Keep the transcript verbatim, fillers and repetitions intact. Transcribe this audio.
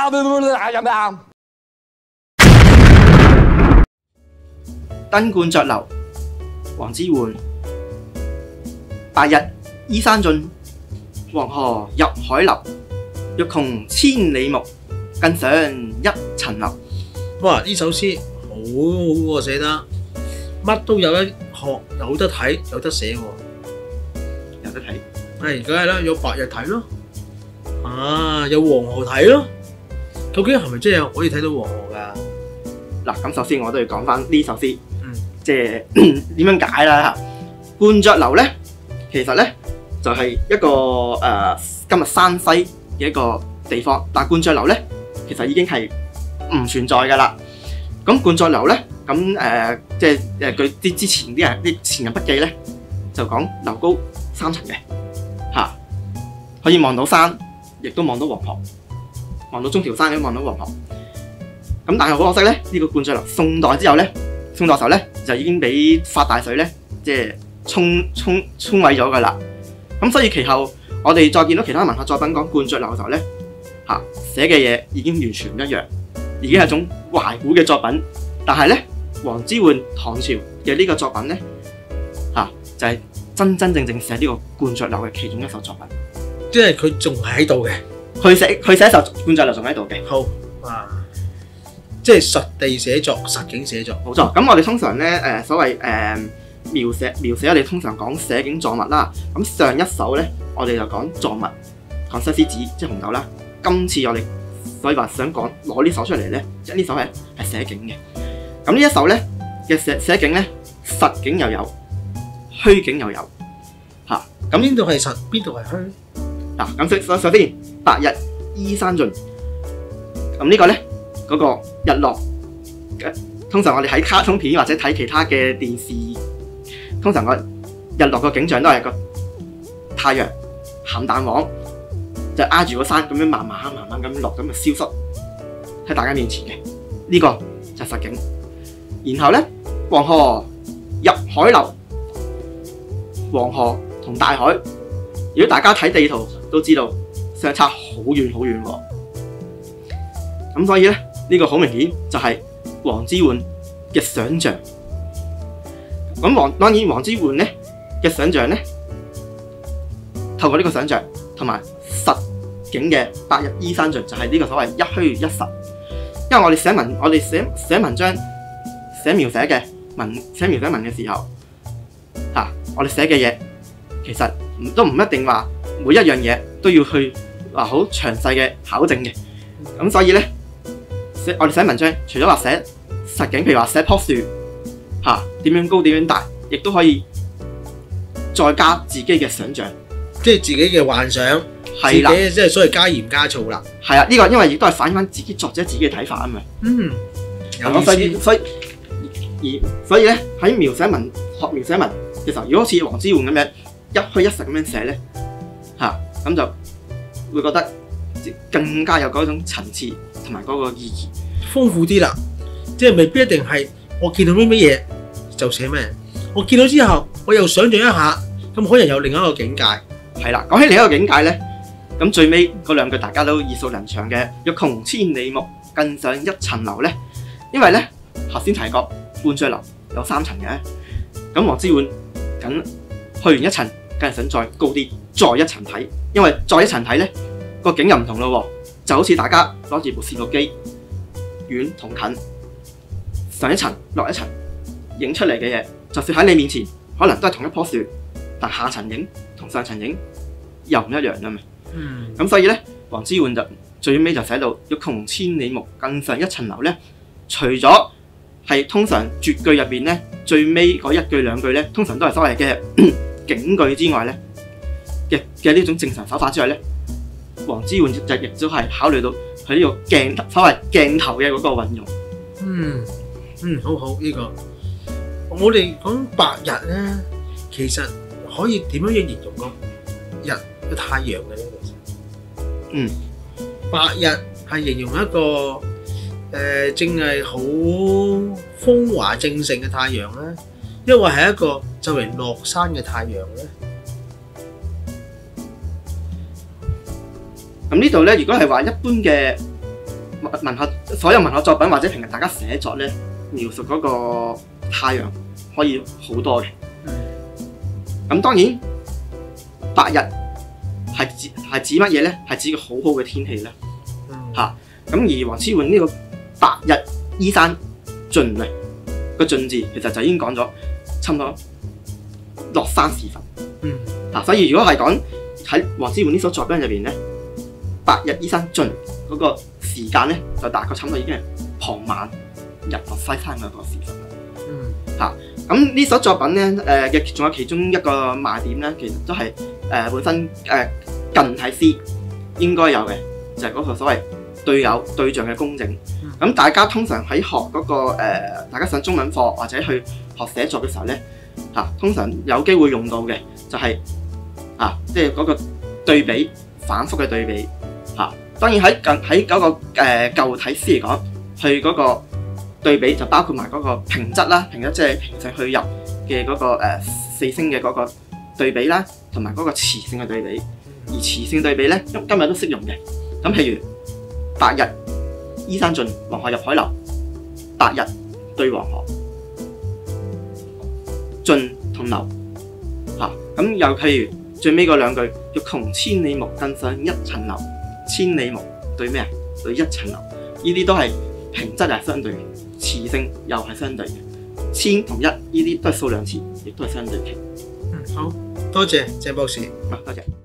登鸛雀樓，王之渙。白日依山盡，黃河入海流。欲窮千里目，更上一層樓。 哇！呢首詩好好喎，寫得乜都有得學，有得睇，有得寫喎。 有得睇， 係梗係啦，有白日睇咯，啊有黃河睇咯。究竟係咪真係可以睇到黃河㗎？ 嗱，咁首先我都要講翻呢首詩， 嗯， 即係點樣解啦嚇。鸛雀樓咧，其實咧就係、是、一個誒、呃、今日山西嘅一個地方，但係鸛雀樓咧其實已經係唔存在㗎啦。咁鸛雀樓咧，咁誒、呃、即係誒據啲之前啲人啲前人筆記咧，就講樓高三層嘅嚇，可以望到山，亦都望到黃河，望到中條山，亦都望到黃河。咁但係好可惜咧，呢、這個鸛雀樓宋代之後咧，宋代時候咧就已經俾發大水咧，即係沖沖沖毀咗㗎啦。咁所以其後我哋再見到其他文學作品講鸛雀樓嘅時候咧，嚇寫嘅嘢已經完全唔一樣，已經係一種懷古嘅作品。但係咧，王之渙唐朝嘅呢個作品咧，嚇就係、是、真真正正寫呢個鸛雀樓嘅其中一首作品。 即係佢仲係喺度嘅， 佢寫佢寫一首鸛雀樓仲喺度嘅。 好啊，即係實地寫作、實景寫作。 冇錯。咁我哋通常咧誒、呃、所謂誒、呃、描寫描寫，我哋通常講寫景作物啦。咁上一首咧，我哋就講作物，講西施子即係紅豆啦。今次我哋所以話想講攞呢首出嚟咧，即係呢首係係寫景嘅。咁呢一首咧嘅寫寫景咧，實景又有，虛景又有嚇。 咁邊度係實，邊度係虛？ 嗱，咁首首先，白日依山盡。咁呢個咧，嗰、那個日落嘅，通常我哋睇卡通片或者睇其他嘅電視，通常個日落個景象都係個太陽鹹蛋黃，就挨住個山咁樣慢慢慢慢咁落，咁就消失喺大家面前嘅。呢、這個就係實景。然後咧，黃河入海流，黃河同大海，如果大家睇地圖都知道相差好遠好遠喎。咁所以咧，呢、這個好明顯就係王之渙嘅想像。咁王當然王之渙咧嘅想像咧，透過呢個想像同埋實景嘅白日依山盡，就係呢個所謂一虛一實。因為我哋寫文，我哋寫寫文章、寫描寫嘅文、寫描寫文嘅時候，嚇、啊、我哋寫嘅嘢其實都唔一定話每一樣嘢都要去話好詳細嘅考證嘅。咁所以咧，寫我哋寫文章，除咗話寫實景，譬如話寫樖樹嚇點樣高點樣大，亦都可以再加自己嘅想像， 即係自己嘅幻想。係啦，即係所謂加鹽加醋啦。 係啊，呢、這個因為亦都係反映翻自己作者自己嘅睇法啊嘛。 嗯，有所以所以而所以咧喺描寫文學描寫文嘅時候，如果好似王之渙咁樣一虛一實咁樣寫咧，嚇、啊、咁就會覺得更加有嗰種層次同埋嗰個意義， 豐富啲啦。即係未必一定係我見到咩咩嘢就寫咩，我見到之後我又想像一下，咁可能有另一個境界。 係啦，講起另一個境界咧。咁最尾嗰兩句大家都耳熟能詳嘅，欲窮千里目，更上一層樓咧。因為咧頭先提過鸛雀樓有三層嘅，咁王之渙緊去完一層，梗係想再高啲，再一層睇。因為再一層睇咧，個景又唔同咯，就好似大家攞住部攝錄機，遠同近，上一層落一層，影出嚟嘅嘢，就算喺你面前，可能都係同一棵樹，但下層影同上層影又唔一樣啦嘛。 嗯， 咁所以咧，王之渙就最尾就寫到欲窮千里目，更上一層樓咧。除咗係通常絕句入邊咧，最尾嗰一句兩句咧，通常都係所謂嘅警句之外咧嘅嘅呢種正常手法之外咧，王之渙就亦都係考慮到佢呢個鏡所謂鏡頭嘅嗰個運用。 嗯嗯，好好呢、這個。我哋講白日咧，其實可以點樣樣形容個日個太陽嘅咧？ 嗯， 白日係形容一個誒、呃，正係好風華正盛嘅太陽咧，因為係一個就嚟落山嘅太陽咧。 咁呢度咧，如果係話一般嘅文學所有文學作品或者平日大家寫作咧，描述嗰個太陽可以好多嘅。咁當然白日係指係指乜嘢咧？係指個好好嘅天氣咧。嚇咁、嗯、而黃之渙呢個白日依山盡啊個盡字，其實就已經講咗差唔多落山時分。 嗯， 嗱、啊，所以如果係講喺黃之渙呢首作品入邊咧，白日依山盡嗰個時間咧，就大概差唔多已經係傍晚日落西山嗰個時分啦。 嗯， 嚇咁呢首作品咧，誒嘅仲有其中一個賣點咧，其實都係誒、呃、本身誒、呃、近體詩應該有嘅，就係、是、嗰個所謂對偶對象嘅工整。咁、嗯、大家通常喺學嗰、那個、呃、大家上中文課或者去學寫作嘅時候咧，嚇、啊、通常有機會用到嘅就係、是、啊，即係嗰個對比反覆嘅對比嚇、啊。當然喺近喺嗰個誒、呃、舊體詩嚟講，佢嗰個對比就包括埋嗰個平仄啦，平仄即係平聲去入嘅嗰、那個、呃、四聲嘅嗰個對比啦，同埋嗰個詞性嘅對比。而詞性對比咧，今今日都識用嘅。咁譬如白日依山盡，黃河入海流。白日對黃河，盡同流嚇。咁、啊、又譬如最尾嗰兩句，欲窮千里目，更上一層樓。千里目對咩啊？對一層樓。呢啲都係平仄係相對嘅，詞性又係相對嘅。千同一呢啲都係數量詞，亦都係相對嘅。 嗯，好多謝謝博士。 啊，多謝。